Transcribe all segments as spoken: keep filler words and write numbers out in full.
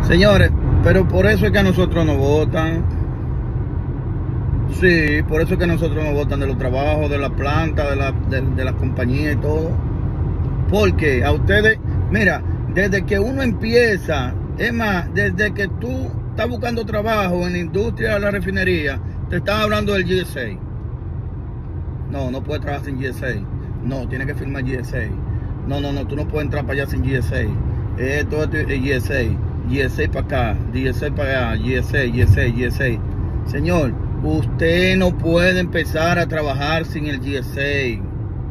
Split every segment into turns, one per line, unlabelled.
Señores, pero por eso es que a nosotros nos votan. Sí, por eso es que a nosotros nos votan de los trabajos, de la planta, de la, de, de las compañías y todo. Porque a ustedes, mira, desde que uno empieza, es más, desde que tú estás buscando trabajo en la industria de la refinería, te están hablando del G S A. No, no puedes trabajar sin G S A. No, tienes que firmar G S A. No, no, no, tú no puedes entrar para allá sin G S A. Esto es G S A. G S A para acá, G S A para allá, G S A, G S A, G S A. Señor, usted no puede empezar a trabajar sin el G S A.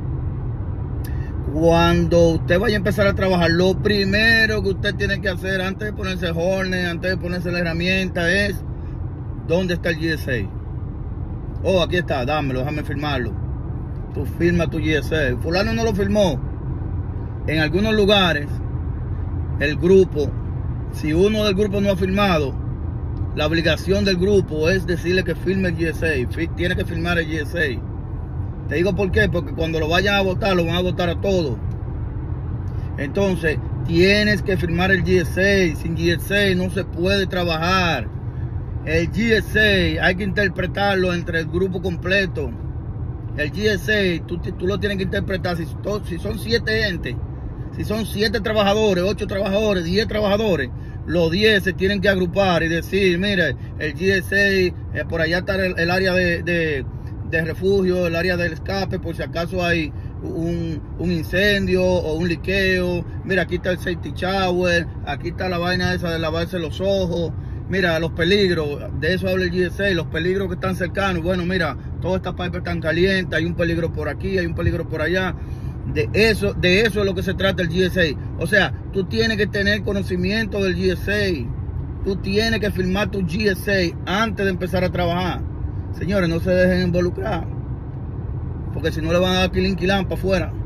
Cuando usted vaya a empezar a trabajar, lo primero que usted tiene que hacer antes de ponerse el hornet, antes de ponerse la herramienta es, ¿dónde está el G S A? Oh, aquí está, dámelo, déjame firmarlo. Tú firma tu G S A. Fulano no lo firmó. En algunos lugares, el grupo, si uno del grupo no ha firmado, la obligación del grupo es decirle que firme el G S A. Tiene que firmar el G S A. Te digo por qué, porque cuando lo vayan a votar, lo van a votar a todos. Entonces, tienes que firmar el G S A. Sin G S A no se puede trabajar. El G S A hay que interpretarlo entre el grupo completo. El G S A, tú, tú lo tienes que interpretar. Si, si son siete entes, si son siete trabajadores, ocho trabajadores, diez trabajadores, los diez se tienen que agrupar y decir, mire, el G S A, eh, por allá está el, el área de, de, de refugio, el área del escape, por si acaso hay un, un incendio o un liqueo. Mira, aquí está el safety shower, aquí está la vaina esa de lavarse los ojos. Mira, los peligros, de eso habla el G S A, los peligros que están cercanos. Bueno, mira, todas estas pipes están calientes, hay un peligro por aquí, hay un peligro por allá. De eso, de eso es lo que se trata el G S A. O sea, tú tienes que tener conocimiento del G S A. Tú tienes que firmar tu G S A antes de empezar a trabajar. Señores, no se dejen involucrar, porque si no le van a dar quilín quilán para afuera.